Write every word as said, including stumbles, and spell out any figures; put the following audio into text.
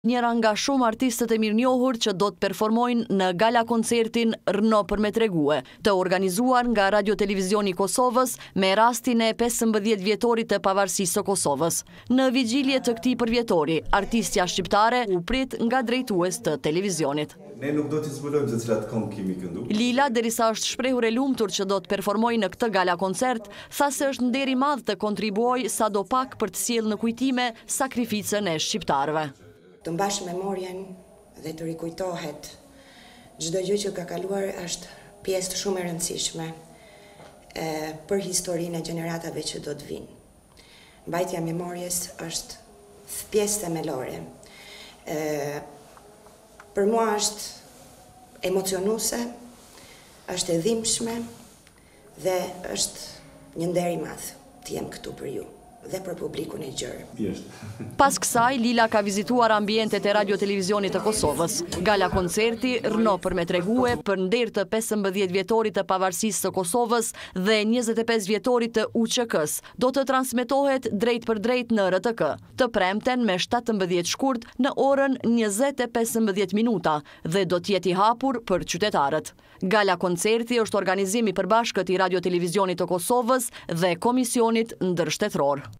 Njëra nga shumë artistët e mirënjohur që do të performojnë në gala koncertin Rno për me tregue, të organizuar nga Radio Televizioni Kosovës me rastin e pesëmbëdhjetë vjetorit të pavarësisë së Kosovës. Në vigjilje të këtij përvjetori, artistja shqiptare u prit nga drejtues të televizionit. Ne nuk do t'i zbulojmë se cilat këngë kemi këndu. Lila, derisa është shprehur e lumtur që do të performojë në këtë gala koncert, tha se është nder i madh të kontribuojë sadopak për të sjellë në kujtime sakrificën e shqiptarëve. Të mbash memorien dhe të rikujtohet çdo gjë që ka kaluar është pjesë shumë e rëndësishme e, për historinë e gjeneratave që do të vinë. Mbajtja e memorjes është pjesë themelore. E, për mua është emocionuese, është e dhimbshme dhe është një nder i madh të jem këtu për ju dhe për publikun e gjerë. Pas kësaj, Lila ka vizituar ambientet e Radio Televizionit të Kosovës. Gala koncerti Rno për me tregue për nder të pesëmbëdhjetë vjetorit të pavarësisë së Kosovës dhe njëzet e pesë vjetorit të U Q K-s do të transmetohet drejt për drejt në R T K, të premten me shtatëmbëdhjetë shkurt në orën njëzet e pesëmbëdhjetë minuta dhe do të jetë i hapur për qytetarët. Gala koncerti është organizim i përbashkët i Radio Televizionit të Kosovës dhe Komisionit Ndërshtetror.